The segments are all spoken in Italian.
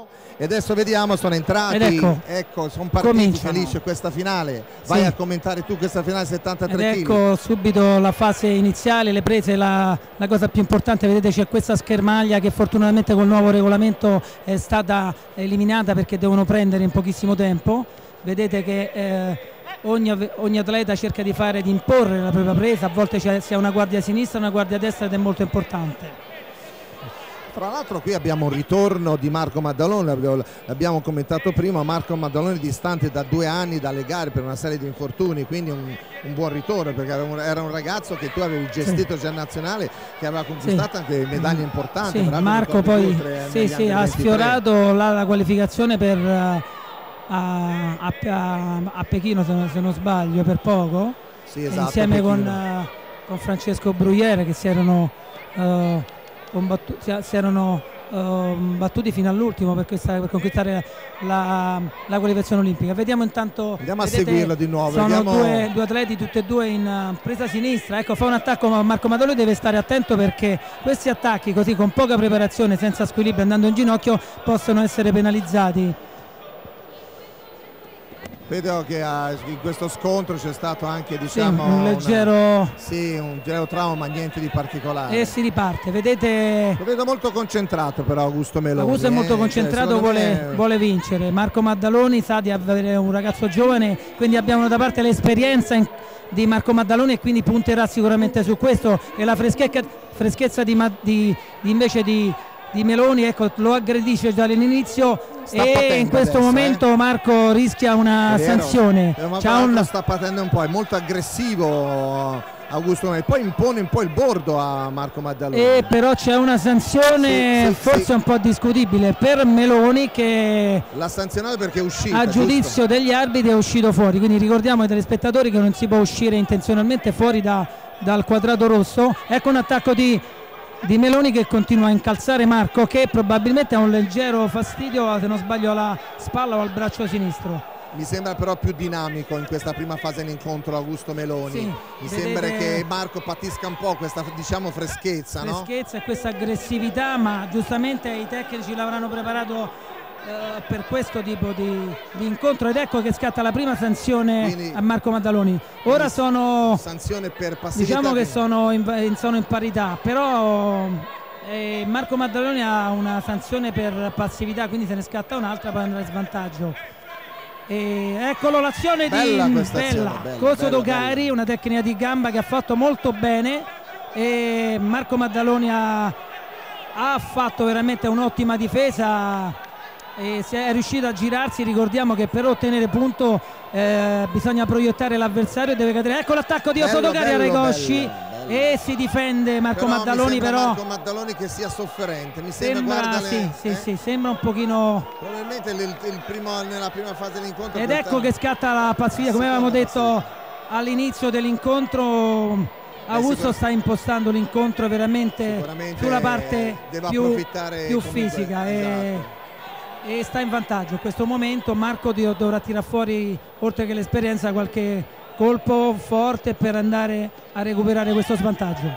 E adesso vediamo, sono entrati, ecco sono partiti Felice questa finale. Vai a commentare tu questa finale 73 kg. Ecco subito la fase iniziale, le prese, la cosa più importante, vedete c'è questa schermaglia che fortunatamente col nuovo regolamento è stata eliminata perché devono prendere in pochissimo tempo. Vedete che ogni atleta cerca di imporre la propria presa, a volte si ha una guardia a sinistra e una guardia a destra ed è molto importante. Tra l'altro qui abbiamo un ritorno di Marco Maddaloni, l'abbiamo commentato prima, Marco Maddaloni distante da 2 anni dalle gare per una serie di infortuni, quindi un buon ritorno, perché era un ragazzo che tu avevi gestito già in nazionale, che aveva conquistato anche medaglie importanti. Marco poi ha sfiorato la qualificazione per a Pechino se non sbaglio, per poco, esatto, insieme con Francesco Bruyere, che si erano battuti fino all'ultimo per conquistare la qualificazione olimpica. Vediamo intanto, andiamo a seguirlo di nuovo. Sono due atleti tutti e due in presa sinistra. Ecco, fa un attacco, ma Marco Maddaloni deve stare attento, perché questi attacchi così con poca preparazione, senza squilibrio, andando in ginocchio, possono essere penalizzati. Vedo che in questo scontro c'è stato anche, diciamo, un leggero trauma, ma niente di particolare. E si riparte, vedete. Lo vedo molto concentrato però Augusto Meloni. Augusto è molto concentrato, vuole vincere. Marco Maddaloni sa di avere un ragazzo giovane, quindi abbiamo da parte l'esperienza di Marco Maddaloni e quindi punterà sicuramente su questo, e la freschezza invece di Meloni, ecco, lo aggredisce già all'inizio. E in questo momento Marco rischia una sanzione. Sta patendo un po', è molto aggressivo Augusto Meloni, poi impone un po' il bordo a Marco Maddaloni. Però c'è una sanzione forse un po' discutibile per Meloni, che l'ha sanzionato perché è uscito, a giudizio degli arbitri è uscito fuori, quindi ricordiamo ai telespettatori che non si può uscire intenzionalmente fuori dal quadrato rosso. Ecco un attacco di Meloni che continua a incalzare Marco, che probabilmente ha un leggero fastidio, se non sbaglio, alla spalla o al braccio sinistro. Mi sembra però più dinamico in questa prima fase dell'incontro Augusto Meloni. Mi sembra che Marco patisca un po' questa, diciamo, freschezza, e questa aggressività, ma giustamente i tecnici l'avranno preparato per questo tipo di incontro, ed ecco che scatta la prima sanzione a Marco Maddaloni. Ora sono sanzione per passività, diciamo che sono in parità, però Marco Maddaloni ha una sanzione per passività, quindi se ne scatta un'altra, poi andrà in svantaggio. E eccolo l'azione bella Coso Dogari, una tecnica di gamba che ha fatto molto bene, e Marco Maddaloni ha fatto veramente un'ottima difesa e è riuscito a girarsi. Ricordiamo che per ottenere punto bisogna proiettare l'avversario e deve cadere. Ecco l'attacco di Coso Dogari a Regosci, e si difende Marco Maddaloni, però Marco Maddaloni che sia sofferente, mi sembra sembra un pochino, probabilmente nella prima fase dell'incontro. Ed ecco che scatta la passività, come avevamo detto all'inizio dell'incontro. Augusto sta impostando l'incontro veramente sulla parte più fisica, e sta in vantaggio in questo momento. Marco dovrà tirare fuori, oltre che l'esperienza, qualche colpo forte per andare a recuperare questo svantaggio.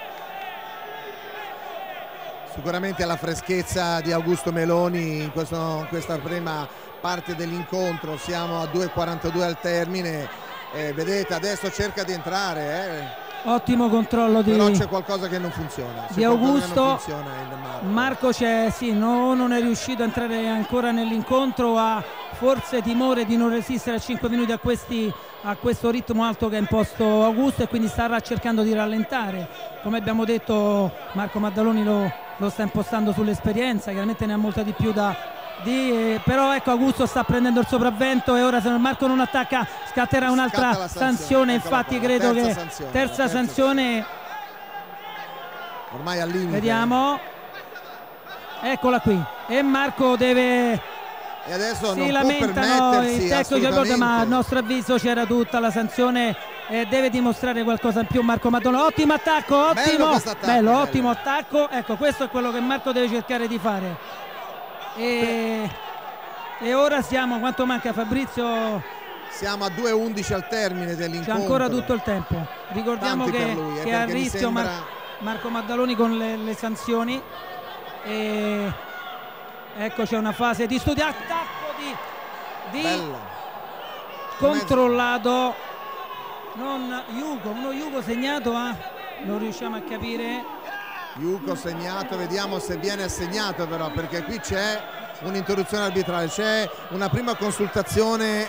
Sicuramente la freschezza di Augusto Meloni in questa prima parte dell'incontro. Siamo a 2:42 al termine, vedete adesso cerca di entrare, ottimo controllo però c'è qualcosa che non funziona di Augusto. Marco non è riuscito a entrare ancora nell'incontro, ha forse timore di non resistere a 5 minuti a questo ritmo alto che ha imposto Augusto, e quindi starà cercando di rallentare. Come abbiamo detto, Marco Maddaloni lo sta impostando sull'esperienza, chiaramente ne ha molta di più però ecco Augusto sta prendendo il sopravvento, e ora se Marco non attacca scatterà un'altra sanzione. Infatti credo che terza sanzione ormai al limite. Vediamo, eccola qui, e Marco deve, e adesso si lamentano i tecnici, ma a nostro avviso c'era tutta la sanzione, e deve dimostrare qualcosa in più Marco Maddaloni. Ottimo attacco, ottimo attacco. Ecco, questo è quello che Marco deve cercare di fare. E ora siamo, quanto manca Fabrizio? Siamo a 2:11 al termine dell'incontro. C'è ancora tutto il tempo. Ricordiamo che è a rischio Marco Maddaloni con le sanzioni, e Ecco, c'è una fase di studio, attacco di controllato, non Yuko, uno Yuko segnato, non riusciamo a capire. Yuko segnato, vediamo se viene assegnato però, perché qui c'è un'interruzione arbitrale, c'è una prima consultazione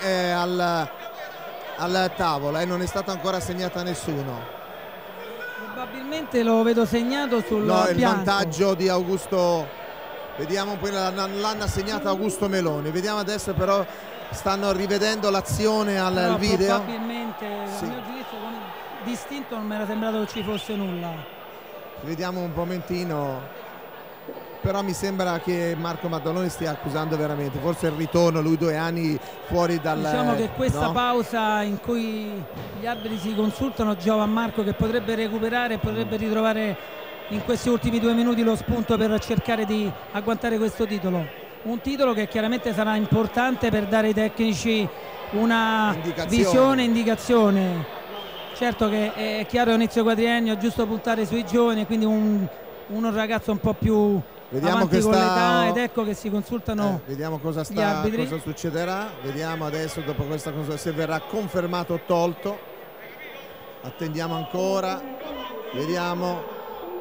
al tavolo e non è stata ancora assegnata a nessuno. Probabilmente lo vedo segnato sul no, il bianco. Vantaggio di Augusto, vediamo poi l'hanno assegnato Augusto Meloni, vediamo adesso però stanno rivedendo l'azione al video. Probabilmente sì. Dal mio giudizio con distinto non mi era sembrato che ci fosse nulla. Vediamo un momentino, però mi sembra che Marco Maddaloni stia accusando veramente, forse il ritorno, lui 2 anni fuori dal... Diciamo che questa pausa in cui gli arbitri si consultano giova a Marco, che potrebbe recuperare e potrebbe ritrovare in questi ultimi 2 minuti lo spunto per cercare di agguantare questo titolo. Un titolo che chiaramente sarà importante per dare ai tecnici una visione, indicazione. Certo che è chiaro, inizio quadriennio, è giusto puntare sui giovani, quindi un ragazzo un po' più avanti con l'età, ed ecco che si consultano vediamo cosa succederà, vediamo adesso dopo questa cosa se verrà confermato o tolto, attendiamo ancora, vediamo.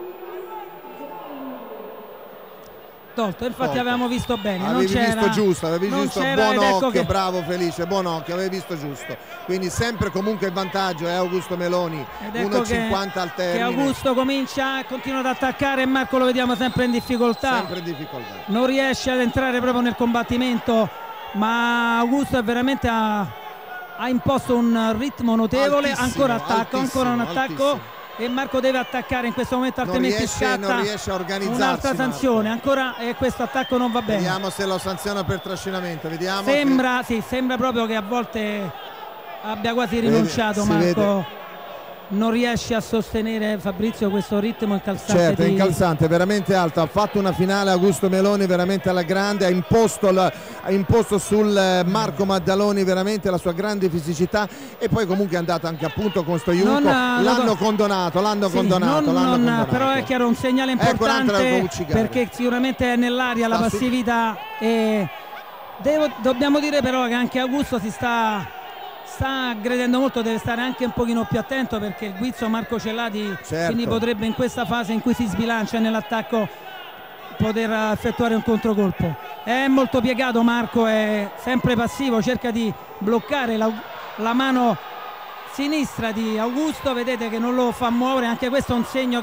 Tolto, infatti avevamo visto bene, avevi visto giusto, buon occhio, che... bravo Felice, buon occhio, avevi visto giusto, quindi sempre comunque il vantaggio è Augusto Meloni, 1,50 al termine. Che Augusto continua ad attaccare e Marco lo vediamo sempre in difficoltà, non riesce ad entrare proprio nel combattimento, ma Augusto è veramente ha imposto un ritmo notevole, ancora attacco, ancora un attacco. Altissimo. E Marco deve attaccare in questo momento, altrimenti scatta un'altra sanzione. Ancora questo attacco non va bene. Vediamo se lo sanziona per trascinamento. Vediamo. Sembra proprio che a volte abbia quasi rinunciato Marco. Non riesce a sostenere Fabrizio questo ritmo incalzante. Certo, è incalzante, veramente alto. Ha fatto una finale Augusto Meloni veramente alla grande, ha imposto sul Marco Maddaloni veramente la sua grande fisicità, e poi comunque è andato anche appunto con sto Yuko, l'hanno condonato. Però è chiaro, un segnale importante, perché sicuramente è nell'aria la passività, e dobbiamo dire però che anche Augusto si sta aggredendo molto, deve stare anche un pochino più attento, perché il guizzo Marco Celati, quindi potrebbe in questa fase in cui si sbilancia nell'attacco poter effettuare un controcolpo. È molto piegato Marco, è sempre passivo, cerca di bloccare la mano sinistra di Augusto, vedete che non lo fa muovere, anche questo è un segno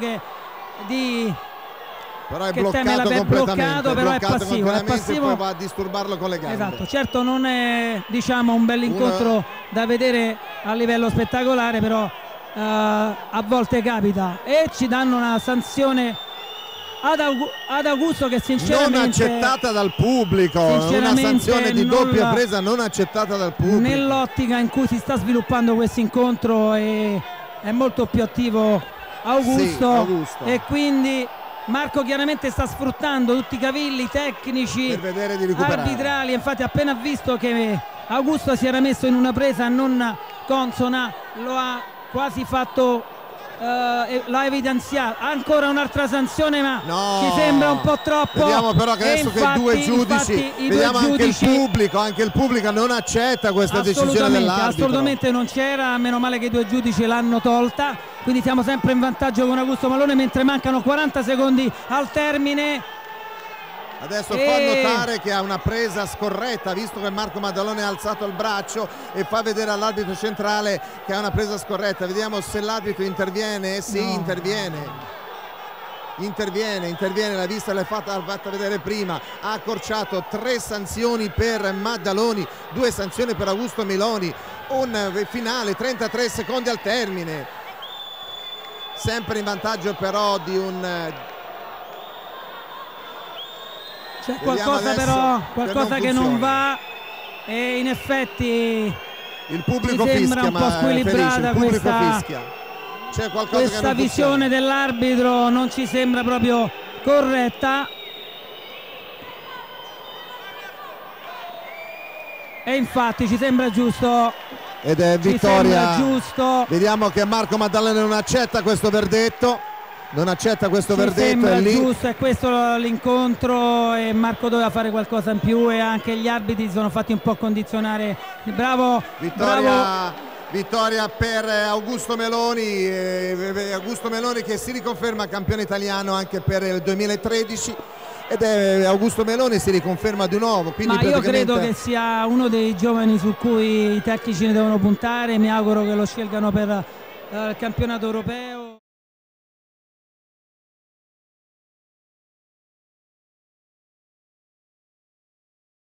però è bloccato completamente, però è passivo, e poi va a disturbarlo con le gambe. Esatto, certo non è un bel incontro da vedere a livello spettacolare, però a volte capita, e ci danno una sanzione ad Augusto che sinceramente non accettata dal pubblico, una sanzione di doppia presa non accettata dal pubblico. Nell'ottica in cui si sta sviluppando questo incontro è molto più attivo Augusto. E quindi Marco chiaramente sta sfruttando tutti i cavilli tecnici, arbitrali. Infatti appena visto che Augusto si era messo in una presa non consona, lo ha quasi fatto, l'ha evidenziato. Ancora un'altra sanzione, ma ci sembra un po' troppo. Vediamo però che adesso che due giudici, vediamo anche il pubblico non accetta questa decisione dell'arbitro. Assolutamente non c'era, meno male che i 2 giudici l'hanno tolta. Quindi siamo sempre in vantaggio con Augusto Meloni, mentre mancano 40 secondi al termine. Adesso fa notare che ha una presa scorretta, visto che Marco Maddaloni ha alzato il braccio, e fa vedere all'arbitro centrale che ha una presa scorretta. Vediamo se l'arbitro interviene. Interviene, l'ha vista, l'ha fatta vedere prima. Ha accorciato 3 sanzioni per Maddaloni, 2 sanzioni per Augusto Meloni. Un finale, 33 secondi al termine. Sempre in vantaggio però di un... C'è qualcosa che non va, e in effetti il pubblico sembra fischia, un po' squilibrata questa visione dell'arbitro, non ci sembra proprio corretta. E infatti ci sembra giusto. Ed è vittoria. Vediamo che Marco Maddaloni non accetta questo verdetto. non accetta questo Ci verdetto, sembra è lì. giusto, è questo l'incontro e Marco doveva fare qualcosa in più e anche gli arbitri si sono fatti un po' condizionare. Bravo, Vittoria per Augusto Meloni, Augusto Meloni che si riconferma campione italiano anche per il 2013 ed è Augusto Meloni si riconferma di nuovo. Quindi ma io credo che sia uno dei giovani su cui i tecnici ne devono puntare, mi auguro che lo scelgano per il campionato europeo.